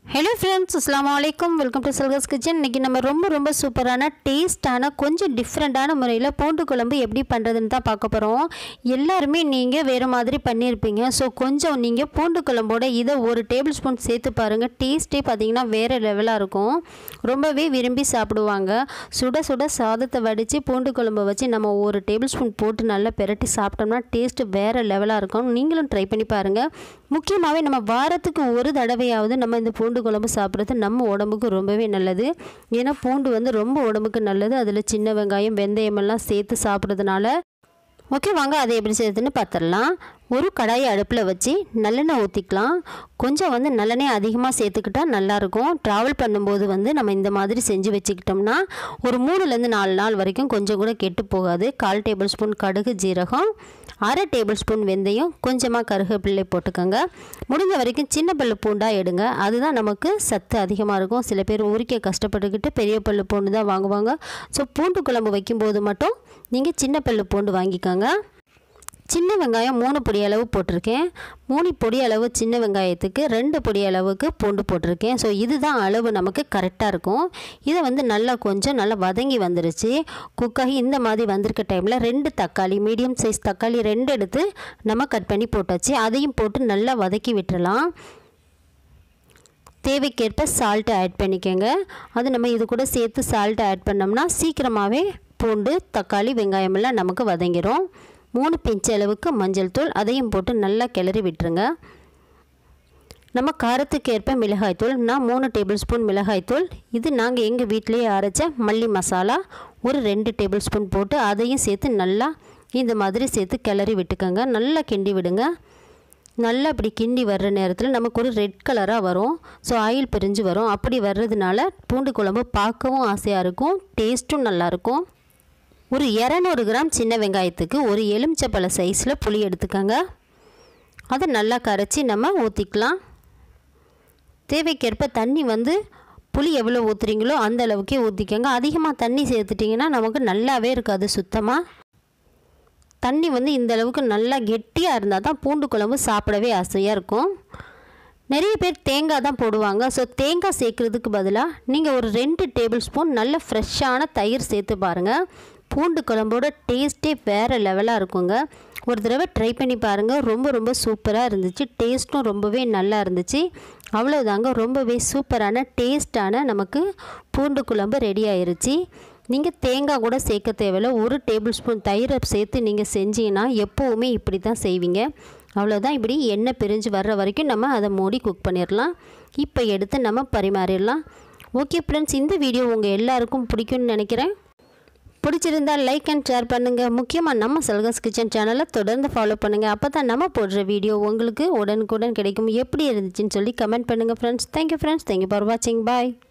Hello friends अस्सलाम वालेकुम welcome to सलगास kitchen. इनकी நம்ம ரொம்ப சூப்பரான டேஸ்டான கொஞ்சம் டிஃபரண்டான முறையில் பூண்டு குழம்பு எப்படி பண்ணுறதுன்னு தான் பார்க்க போகிறோம். எல்லாருமே நீங்கள் வேறு மாதிரி பண்ணியிருப்பீங்க. ஸோ கொஞ்சம் நீங்கள் பூண்டு குழம்போட இதை ஒரு டேபிள் ஸ்பூன் சேர்த்து பாருங்கள். டேஸ்ட்டே பார்த்திங்கன்னா வேறு லெவலாக இருக்கும். ரொம்பவே விரும்பி சாப்பிடுவாங்க. சுட சுட சாதத்தை வடித்து பூண்டு குழம்பு வச்சு நம்ம ஒரு டேபிள் ஸ்பூன் போட்டு நல்லா பெரட்டி சாப்பிட்டோம்னா டேஸ்ட்டு வேறு லெவலாக இருக்கும். நீங்களும் ட்ரை பண்ணி பாருங்கள். முக்கியமாகவே நம்ம வாரத்துக்கு ஒரு தடவையாவது நம்ம இந்த பூண்டு குழம்பு சாப்பிட்றது நம்ம உடம்புக்கு ரொம்பவே நல்லது. ஏன்னா பூண்டு ரொம்ப உடம்புக்கு நல்லது. அதில் சின்ன வெங்காயம் வெந்தயம் எல்லாம் சேர்த்து சாப்பிட்றதுனால. ஓகே, வாங்க அதை எப்படி செய்யுதுன்னு பார்த்துடலாம். ஒரு கடாயை அடுப்பில் வச்சு நல்லெண்ணெய் ஊற்றிக்கலாம். கொஞ்சம் நல்லெண்ணெய் அதிகமாக சேர்த்துக்கிட்டால் நல்லாயிருக்கும். ட்ராவல் பண்ணும்போது நம்ம இந்த மாதிரி செஞ்சு வச்சுக்கிட்டோம்னா ஒரு 3லேருந்து 4 நாள் வரைக்கும் கொஞ்சம் கூட கெட்டு போகாது. 1/4 டேபிள் ஸ்பூன் கடுகு ஜீரகம், 1/2 டேபிள் ஸ்பூன் வெந்தயம், கொஞ்சமாக கருவேப்பிலை போட்டுக்கோங்க. முடிஞ்ச வரைக்கும் சின்ன பல்லு பூண்டாக எடுங்க. அதுதான் நமக்கு சத்து அதிகமாக இருக்கும். சில பேர் உரிக்க கஷ்டப்பட்டுக்கிட்டு பெரிய பல்லு பூண்டு தான் வாங்குவாங்க. ஸோ பூண்டு குழம்பு வைக்கும்போது மட்டும் நீங்கள் சின்ன பல்லு பூண்டு வாங்கிக்கோங்க. சின்ன வெங்காயம் 3 பொடி அளவு போட்டிருக்கேன். 3 பொடி அளவு சின்ன வெங்காயத்துக்கு 2 பொடி அளவுக்கு பூண்டு போட்டிருக்கேன். ஸோ இதுதான் அளவு நமக்கு கரெக்டாக இருக்கும். இதை நல்லா நல்லா வதங்கி வந்துருச்சு. குக்காகி இந்த மாதிரி வந்திருக்க டைமில் 2 தக்காளி, மீடியம் சைஸ் தக்காளி 2 எடுத்து நம்ம கட் பண்ணி போட்டாச்சு. அதையும் போட்டு நல்லா வதக்கி விட்டுறலாம். தேவைக்கேற்ப சால்ட்டு ஆட் பண்ணிக்கோங்க. அது நம்ம இது கூட சேர்த்து சால்ட்டு ஆட் பண்ணோம்னா சீக்கிரமாகவே பூண்டு தக்காளி வெங்காயமெல்லாம் நமக்கு வதங்கிடும். 3 பிஞ்ச் அளவுக்கு மஞ்சள் தூள், அதையும் போட்டு நல்லா கிளறி விட்டுருங்க. நம்ம காரத்துக்கு ஏற்ப மிளகாய்த்தூள், நான் 3 டேபிள் ஸ்பூன் மிளகாய்த்தூள். இது நாங்கள் எங்கள் வீட்டிலேயே அரைச்ச மல்லி மசாலா ஒரு 2 டேபிள் ஸ்பூன் போட்டு அதையும் சேர்த்து நல்லா இந்த மாதிரி சேர்த்து கிளறி விட்டுக்கோங்க. நல்லா கிண்டி விடுங்க. நல்லா இப்படி கிண்டி வர்ற நேரத்தில் நமக்கு ஒரு ரெட் கலராக வரும். ஸோ ஆயில் பிரிஞ்சு வரும். அப்படி வர்றதுனால பூண்டு குழம்பு பார்க்கவும் ஆசையாக இருக்கும், டேஸ்ட்டும் நல்லாயிருக்கும். ஒரு 200 கிராம் சின்ன வெங்காயத்துக்கு ஒரு எலுமிச்சப்பழ சைஸில் புளி எடுத்துக்கோங்க. அதை நல்லா கரைச்சி நம்ம ஊற்றிக்கலாம். தேவைக்கேற்ப தண்ணி புளி எவ்வளோ ஊற்றுறீங்களோ அந்த அளவுக்கே ஊற்றிக்கோங்க. அதிகமாக தண்ணி சேர்த்துட்டிங்கன்னா நமக்கு நல்லாவே இருக்காது. சுத்தமாக தண்ணி இந்த அளவுக்கு நல்லா கெட்டியாக இருந்தால் தான் பூண்டு குழம்பு சாப்பிடவே ஆசையாக இருக்கும். நிறைய பேர் தேங்காய் தான் போடுவாங்க. ஸோ தேங்காய் சேர்க்குறதுக்கு பதிலாக நீங்கள் ஒரு 2 டேபிள் ஸ்பூன் நல்ல ஃப்ரெஷ்ஷான தயிர் சேர்த்து பாருங்கள். பூண்டு குழம்போட டேஸ்ட்டே வேறு லெவலாக இருக்குங்க. ஒரு தடவை ட்ரை பண்ணி பாருங்கள். ரொம்ப சூப்பராக இருந்துச்சு. டேஸ்ட்டும் ரொம்பவே நல்லா இருந்துச்சு. அவ்வளோதாங்க, ரொம்பவே சூப்பரான டேஸ்ட்டான நமக்கு பூண்டு குழம்பு ரெடி ஆயிருச்சு. நீங்கள் தேங்காய் கூட சேர்க்க தேவையில்லை. ஒரு டேபிள் ஸ்பூன் தயிரை சேர்த்து நீங்கள் செஞ்சீங்கன்னா எப்போவுமே இப்படி தான் செய்வீங்க. அவ்வளோதான். இப்படி எண்ணெய் பிரிஞ்சு வர்ற வரைக்கும் நம்ம அதை மூடி குக் பண்ணிடலாம். இப்போ எடுத்து நம்ம பரிமாறிடலாம். ஓகே ஃப்ரெண்ட்ஸ், இந்த வீடியோ உங்கள் எல்லாருக்கும் பிடிக்கும்னு நினைக்கிறேன். பிடிச்சிருந்தால் லைக் அண்ட் ஷேர் பண்ணுங்கள். முக்கியமாக நம்ம சல்காஸ் கிச்சன் சேனலை தொடர்ந்து ஃபாலோ பண்ணுங்கள். அப்போ தான் நம்ம போடுற வீடியோ உங்களுக்கு உடனுக்குடன் கிடைக்கும். எப்படி இருந்துச்சுன்னு சொல்லி கமெண்ட் பண்ணுங்கள் friends. Thank you friends. Thank you for வாட்சிங். பாய்.